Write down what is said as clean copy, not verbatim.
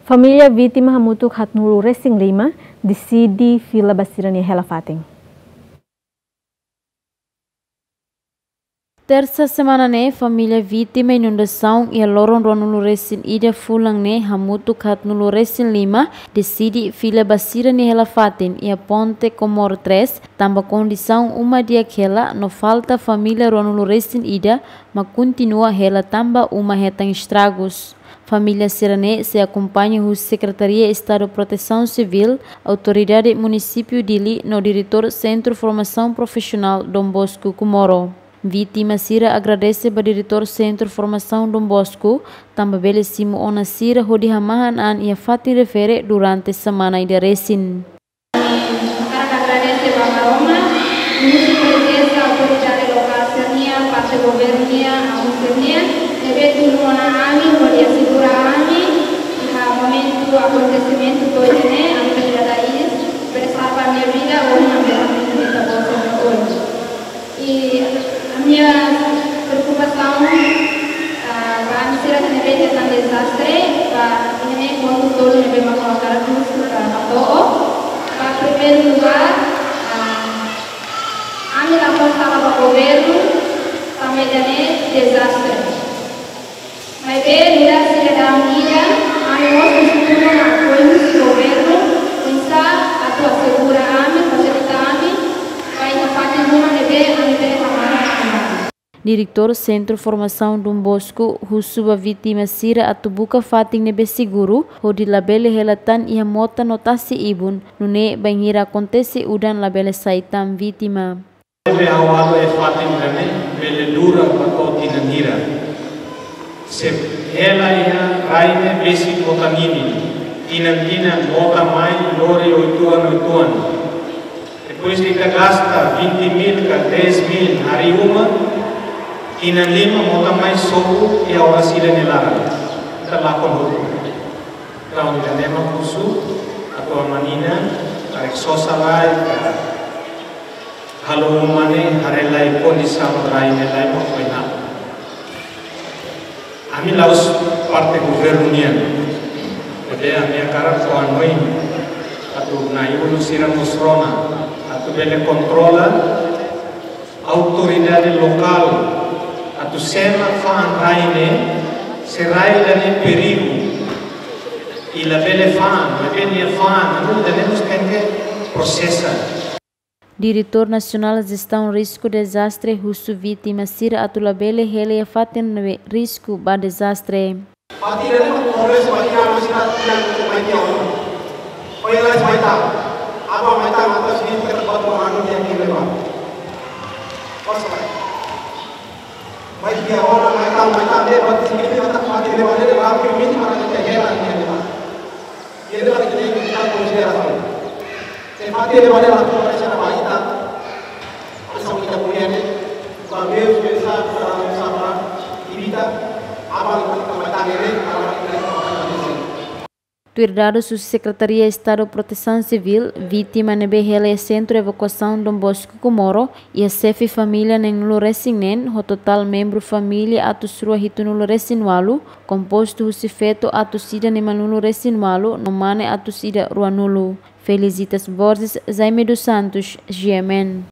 Família vítima hamutuk hatnulu Racing 5 decide Vila Basirani Helafating. Terça semana ne família vítima inundação e a lorong Ronulu Racing Ida Fulang ne hamutuk hatnulu Racing 5 decide Vila Basirani Helafating e a Ponte Comoro 3 tamba condição uma dia aquela no falta família Ronulu Racing Ida mas continua ela tamba uma retang estragos. Família Sirane se acompanha o Secretaria Estado de Proteção Civil, Autoridade Município Dili, no diretor Centro Formação Profissional Dom Bosco Comoro. Vítima Sira agradece ao diretor Centro Formação Dom Bosco, também belecimo ona Sira hodi hamahan an ia fati refere durante semana ida resin. Agradece Bapak Roma, Misi Presença, Autoridade Local Sernia, Parte Governia, Sernia, deve turmona ami, hodi assicura ami, momento acontecimento hoje né, a minha daí, para salvar minha vida hoje na veramente nessa bolsa hoje. E a minha preocupação para me ser atendida é um desastre, para ini quando todo me vai colocar tudo para todo. Para primeiro lugar, a minha aposta para o governo também é desastre. Mas bem, lugar cidadania, a nossa estrutura na coisa do governo, pensar a tua segura ami, facilitar ami, vai na parte uma nível a nível tamara. Diretor Centro Formação Dom Bosco, Husuba vítima Sira atubuka fating nebe seguro, hodi labele helatan ia mota notasi ibun, nune banhira acontece udan labele saitam vítima. Bele awalo e fating rene, bele dura pato tinanira. Se ela ia raine besi kotanini, tinantina mota mai lori oituan. Depois kita gasta 20.000 ka 10.000 hari uma, tinan 5 mota mai sobu e a sila nelara. Kita lakon hutu. Kalau tidak nema kusu atau manina, tarik sosalai, kalau umane harelai kondisi raine lai makwaina. Kami laus parte governia, jadi kami akan kawan atau naik sira musrona, atau bele kontrola autoridade lokal, atau sema fan raine, serai dane perigo, ila bele fan, bele fan, anu dane mustenge processa. Diretor Nacional de Gestão Risco Desastre Husu vítima Sira atulabele hele faten risco ba desastre. Tuirdado su Secretaria Estado de Proteção Civil, vítima nebe hele Centro de Evacuação Dom Bosco Comoro e a CEF família nenhulu resinen, o total membro família atusrua hitunulu resinualu, composto husifeto atusida nemanulu resinualu, nomane atusida ruanulu. Felicitas Borges, Jaime dos Santos, GMN.